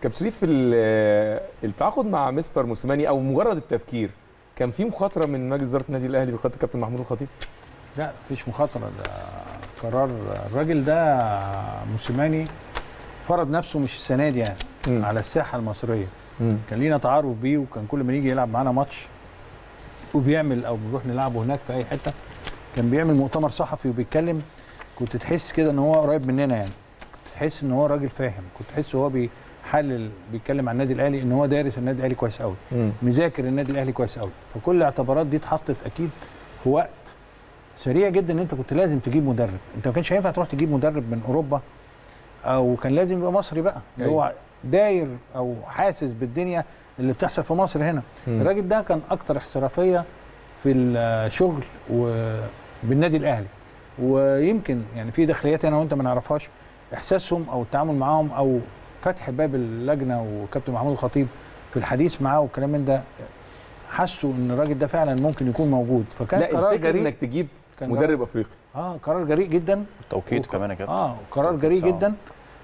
كابتن شريف، التعاقد مع مستر موسيماني او مجرد التفكير كان في مخاطره من مجلس اداره النادي الاهلي بقياده الكابتن محمود الخطيب؟ لا مفيش مخاطره، ده قرار الراجل ده. موسيماني فرض نفسه مش السنه دي يعني على الساحه المصريه. كان لينا تعارف بيه، وكان كل ما يجي يلعب معانا ماتش وبيعمل او بنروح نلعبه هناك في اي حته كان بيعمل مؤتمر صحفي وبيتكلم. كنت تحس كده ان هو قريب مننا يعني، كنت تحس ان هو راجل فاهم، كنت تحس هو بيحلل بيتكلم عن النادي الاهلي، ان هو دارس النادي الاهلي كويس قوي، مذاكر النادي الاهلي كويس قوي. فكل الاعتبارات دي اتحطت اكيد في وقت سريع جدا ان انت كنت لازم تجيب مدرب. انت ما كانش هينفع تروح تجيب مدرب من اوروبا، او كان لازم يبقى مصري بقى اللي هو داير او حاسس بالدنيا اللي بتحصل في مصر هنا. الراجل ده كان اكتر احترافيه في الشغل بالنادي الاهلي، ويمكن يعني في داخليات انا وانت ما نعرفهاش، احساسهم او التعامل معاهم او فتح باب اللجنه وكابتن محمود الخطيب في الحديث معاه والكلام من ده، حسوا ان الراجل ده فعلا ممكن يكون موجود. فكان قرار جريء انك تجيب مدرب افريقي. قرار جريء جدا، توقيت كمان يا كابتن. قرار جريء جدا.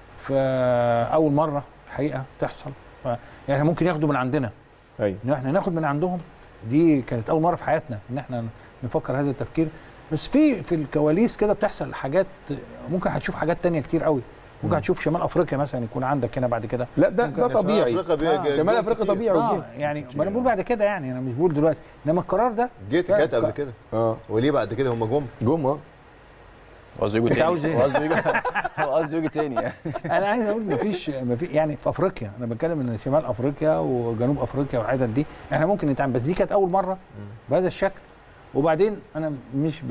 فاول مره الحقيقه تحصل، يعني ممكن ياخدوا من عندنا، ان احنا ناخد من عندهم. دي كانت اول مره في حياتنا ان احنا نفكر هذا التفكير. بس في الكواليس كده بتحصل حاجات، ممكن هتشوف حاجات تانية كتير قوي. ممكن هتشوف شمال افريقيا مثلا يكون عندك هنا بعد كده. لا ده طبيعي، شمال افريقيا طبيعي. يعني ما انا بقول بعد كده، يعني انا مش بقول دلوقتي، انما القرار ده جت قبل كده. وليه بعد كده هم جم قصدي يجوا تاني. قصدي يجوا تاني يعني. انا عايز اقول مفيش يعني في افريقيا، انا بتكلم ان شمال افريقيا وجنوب افريقيا والحتت دي احنا ممكن نتعامل، بس دي كانت اول مره بهذا الشكل. وبعدين انا مش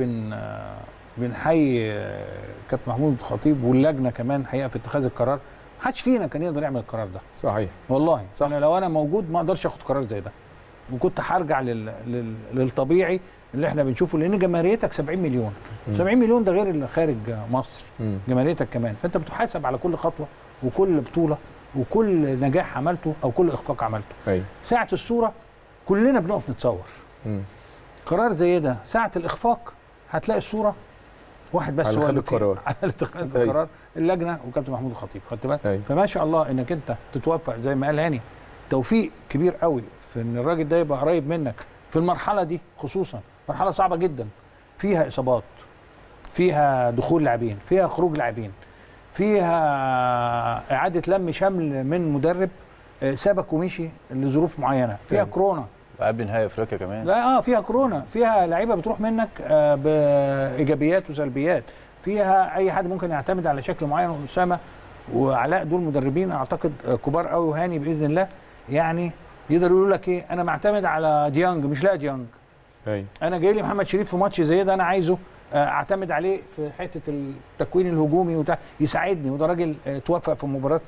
بنحيي كابتن محمود الخطيب واللجنه كمان حقيقه في اتخاذ القرار. ما حدش فينا كان يقدر يعمل القرار ده. صحيح والله صح. انا لو انا موجود ما اقدرش اخد قرار زي ده، وكنت هرجع للطبيعي اللي احنا بنشوفه، لان جماهيريتك 70 مليون. 70 مليون ده غير اللي خارج مصر. جماهيريتك كمان، فانت بتحاسب على كل خطوه وكل بطوله وكل نجاح عملته او كل اخفاق عملته. ساعه الصوره كلنا بنقف نتصور. قرار زي ده ساعه الاخفاق هتلاقي الصوره واحد بس هو اللي القرار على اتخاذ القرار، اللجنه وكابتن محمود الخطيب. خدت بالك؟ فما شاء الله انك انت تتوفق زي ما قال هاني، توفيق كبير قوي في ان الراجل ده يبقى قريب منك في المرحله دي، خصوصا مرحله صعبه جدا فيها اصابات، فيها دخول لاعبين، فيها خروج لاعبين، فيها اعاده لم شمل من مدرب سابك ومشي لظروف معينه، فيها كورونا قبل نهائي افريقيا كمان. لا فيها كورونا، فيها لعيبه بتروح منك بايجابيات وسلبيات، فيها اي حد ممكن يعتمد على شكل معين. واسامه وعلاء دول مدربين اعتقد كبار قوي، وهاني باذن الله يعني يقدر يقول لك ايه، انا معتمد على ديانج مش لاقي ديانج. انا جاي لي محمد شريف في ماتش زي ده، انا عايزه اعتمد عليه في حته التكوين الهجومي يساعدني. وده راجل توفق في مباراه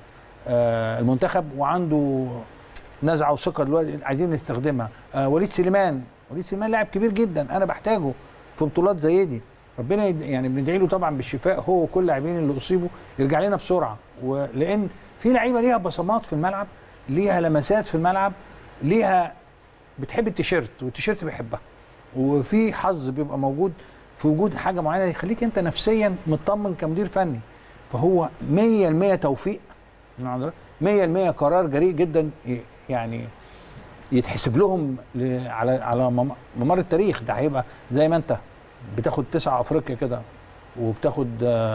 المنتخب وعنده نزعه وثقه دلوقتي عايزين نستخدمها. وليد سليمان لاعب كبير جدا، انا بحتاجه في بطولات زي دي. ربنا يعني بندعي له طبعا بالشفاء هو وكل اللاعبين اللي اصيبوا، يرجع لنا بسرعه. ولان في لعيبه ليها بصمات في الملعب، ليها لمسات في الملعب، ليها بتحب التيشيرت والتيشيرت بيحبها، وفي حظ بيبقى موجود في وجود حاجه معينه يخليك انت نفسيا مطمن كمدير فني. فهو 100% توفيق، 100% قرار جريء جدا، يعني يتحسب لهم على ممر التاريخ. ده هيبقى زي ما انت بتاخد 9 افريقيا كده، وبتاخد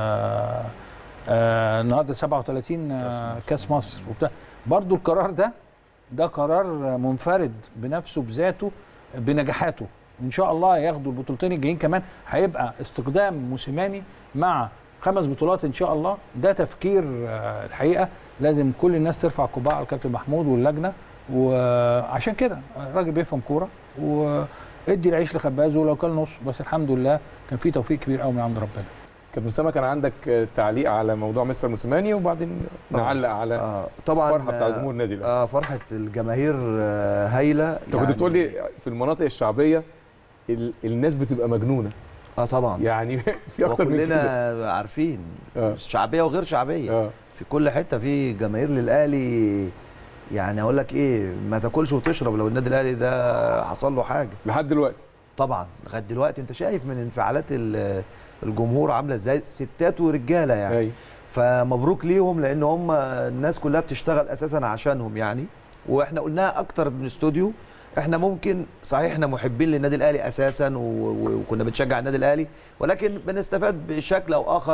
النهارده 37 كاس مصر وبتاع، برضو القرار ده قرار منفرد بنفسه بذاته بنجاحاته. ان شاء الله ياخدوا البطولتين الجايين كمان، هيبقى استقدام موسيماني مع 5 بطولات ان شاء الله. ده تفكير الحقيقه لازم كل الناس ترفع قبعه على الكابتن محمود واللجنه، وعشان كده الراجل بيفهم كوره، وادي العيش لخبازه ولو كان نص، بس الحمد لله كان في توفيق كبير قوي من عند ربنا. كابتن اسامه، كان عندك تعليق على موضوع مستر موسيماني، وبعدين نعلق على طبعا الفرحه بتاع جمهور النادي الاهلي. فرحه الجماهير هايله. انت كنت بتقول لي في المناطق الشعبيه الناس بتبقى مجنونه. طبعا يعني في اكتر من كده، كلنا عارفين شعبيه وغير شعبيه. في كل حته في جماهير للاهلي. يعني اقول لك ايه، ما تاكلش وتشرب لو النادي الاهلي ده حصل له حاجه لحد دلوقتي. طبعا لغايه دلوقتي انت شايف من انفعالات الجمهور عامله ازاي، ستات ورجاله يعني. فمبروك ليهم، لان هم الناس كلها بتشتغل اساسا عشانهم يعني. واحنا قلناها اكتر من استوديو، احنا ممكن صحيح احنا محبين للنادي الاهلي اساسا وكنا بنشجع النادي الاهلي، ولكن بنستفاد بشكل او اخر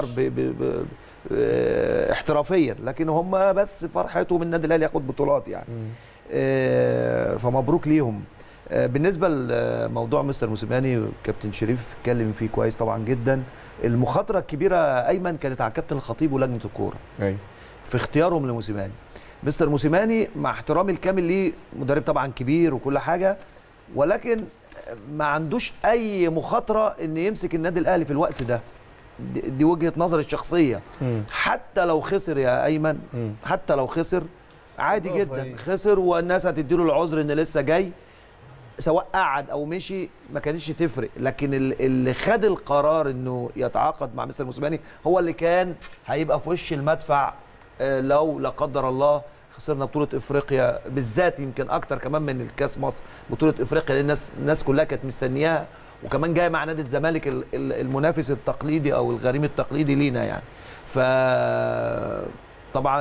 احترافيا، لكن هم بس فرحتهم النادي الاهلي ياخد بطولات يعني. فمبروك ليهم. بالنسبه لموضوع مستر موسيماني، كابتن شريف اتكلم فيه كويس طبعا جدا. المخاطره الكبيره ايمن كانت على كابتن الخطيب ولجنه الكوره في اختيارهم لموسيماني. مستر موسيماني مع احترامي الكامل ليه، مدرب طبعا كبير وكل حاجه، ولكن ما عندوش اي مخاطره ان يمسك النادي الاهلي في الوقت ده. دي وجهه نظري الشخصيه. حتى لو خسر يا ايمن، حتى لو خسر عادي جدا، خسر والناس هتديله العذر ان لسه جاي، سواء قعد او مشي ما كانتش تفرق. لكن اللي خد القرار انه يتعاقد مع مستر موسيماني هو اللي كان هيبقى في وش المدفع لو لا قدر الله خسرنا بطوله افريقيا، بالذات يمكن اكتر كمان من الكاس مصر. بطوله افريقيا لان الناس كلها كانت مستنياها، وكمان جايه مع نادي الزمالك المنافس التقليدي او الغريم التقليدي لينا يعني. ف طبعا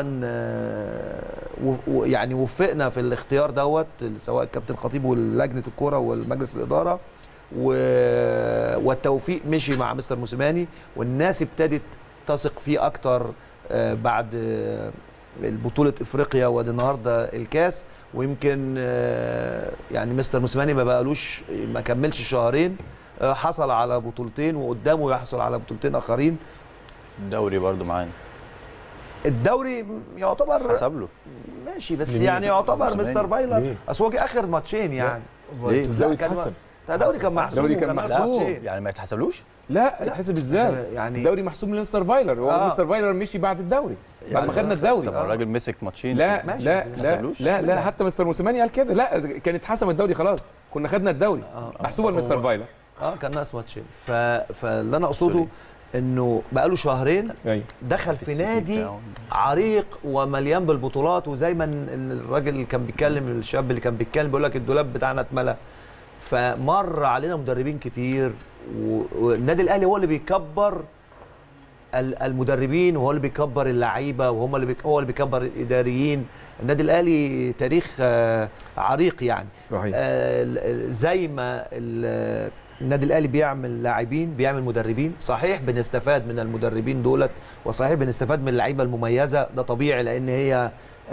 يعني وفقنا في الاختيار دوت، سواء الكابتن خطيب ولجنه الكوره والمجلس الاداره، والتوفيق مشي مع مستر موسيماني، والناس ابتدت تثق فيه اكتر بعد البطوله افريقيا وادي النهارده الكاس. ويمكن يعني مستر موسيماني ما كملش شهرين حصل على بطولتين، وقدامه يحصل على بطولتين اخرين. الدوري برضو معانا، الدوري يعتبر حسب له ماشي، بس يعني يعتبر مستر فايلر اصل هو جه اخر ماتشين يعني. ليه؟ الدوري اتحسب، الدوري كان محسوب، يعني ما يتحسبلوش؟ لا يتحسب ازاي؟ يعني الدوري محسوب من مستر فايلر، هو مستر فايلر مشي بعد الدوري، بعد ما خدنا الدوري. طب الراجل مسك ماتشين. لا لا لا لا حتى مستر موسيماني قال كده، لا كان اتحسم الدوري خلاص، كنا خدنا الدوري محسوبه لمستر فايلر. كان ناقص ماتشين. فاللي انا اقصده انه بقاله شهرين دخل في نادي عريق ومليان بالبطولات، وزي ما الراجل اللي كان بيتكلم، الشاب اللي كان بيتكلم بيقول لك الدولاب بتاعنا اتملى. فمر علينا مدربين كتير، والنادي الاهلي هو اللي بيكبر المدربين، وهو اللي بيكبر اللعيبه، هو اللي بيكبر الاداريين. النادي الاهلي تاريخ عريق يعني. صحيح. زي ما النادي الاهلي بيعمل لاعبين بيعمل مدربين، صحيح بنستفاد من المدربين دولت، وصحيح بنستفاد من اللعيبه المميزه، ده طبيعي لان هي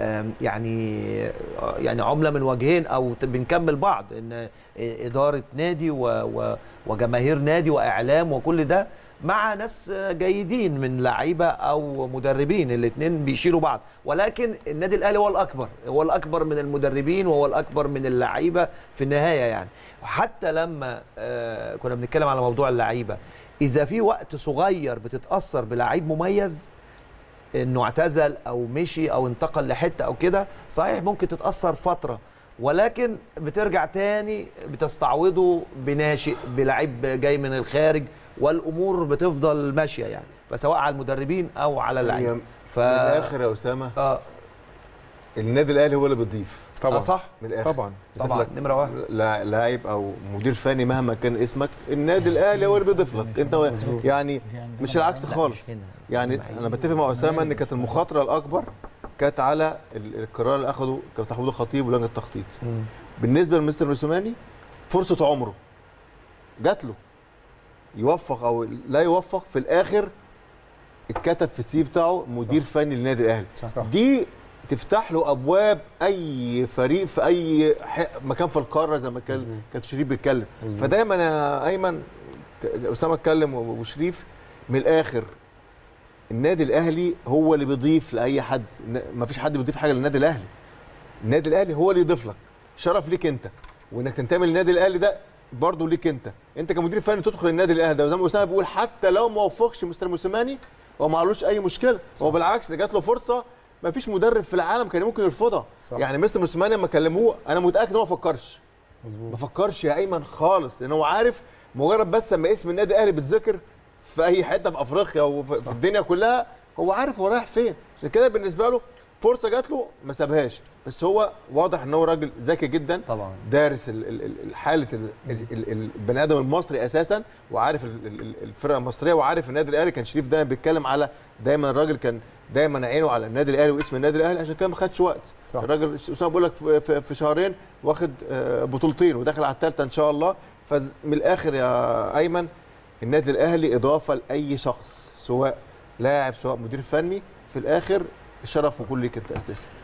يعني عمله من وجهين او بنكمل بعض، ان اداره نادي وجماهير نادي واعلام وكل ده مع ناس جيدين من لعيبه او مدربين، الاثنين بيشيلوا بعض. ولكن النادي الاهلي هو الاكبر من المدربين، وهو الاكبر من اللعيبه في النهايه يعني. وحتى لما كنا بنتكلم على موضوع اللعيبه، اذا في وقت صغير بتتاثر بلعيب مميز انه اعتزل او مشي او انتقل لحته او كده، صحيح ممكن تتاثر فتره، ولكن بترجع تاني بتستعوضه بناشئ، بلعيب جاي من الخارج، والامور بتفضل ماشيه يعني، فسواء على المدربين او على اللعيبه. من الاخر يا اسامه، النادي الاهلي هو اللي بيضيف طبعا. صح، من الاخر طبعا نمره واحد. لاعب او مدير فني مهما كان اسمك، النادي الاهلي هو اللي بيضيف لك انت يعني، مش العكس خالص يعني. انا بتفق مع اسامه ان كانت المخاطره الاكبر كانت على القرار اللي اخذه كابتن محمود الخطيب ولجنه التخطيط. بالنسبه لمستر موسيماني، فرصه عمره جات له، يوفق او لا يوفق، في الاخر اتكتب في السي بتاعه مدير فني للنادي الاهلي. دي تفتح له ابواب اي فريق في اي مكان في القاره، زي ما كان شريف بيتكلم. فدايما يا ايمن، اسامه اتكلم وشريف، من الاخر النادي الاهلي هو اللي بيضيف لاي حد، ما فيش حد بيضيف حاجه للنادي الاهلي. النادي الاهلي هو اللي يضيف لك، شرف ليك انت، وانك تنتمي للنادي الاهلي ده برضه ليك انت كمدير فني تدخل النادي الاهلي ده. وزي ما اسامه بيقول، حتى لو ما وفقش مستر موسيماني هو ما علوش اي مشكله، هو بالعكس ده جات له فرصه ما فيش مدرب في العالم كان ممكن يرفضها. يعني مستر موسيماني لما كلموه انا متاكد ان هو ما فكرش، ما فكرش يا ايمن خالص، لان هو عارف مجرد بس لما اسم النادي الاهلي بيتذكر في اي حته في افريقيا وفي الدنيا كلها، هو عارف هو رايح فين. عشان كده بالنسبه له فرصه جات له ما سابهاش، بس هو واضح ان هو راجل ذكي جدا طبعا، دارس حاله البني ادم المصري اساسا، وعارف الفرقه المصريه، وعارف النادي الاهلي. كان شريف دايما بيتكلم على دايما الراجل كان دايما عينه على النادي الاهلي واسم النادي الاهلي، عشان كده ما خدش وقت. صح. الراجل اسامه بيقول لك في شهرين واخد بطولتين وداخل على الثالثه ان شاء الله. فمن الاخر يا ايمن، النادي الاهلي اضافه لاي شخص، سواء لاعب سواء مدير فني، في الاخر الشرف وكل ليك انت اساسا.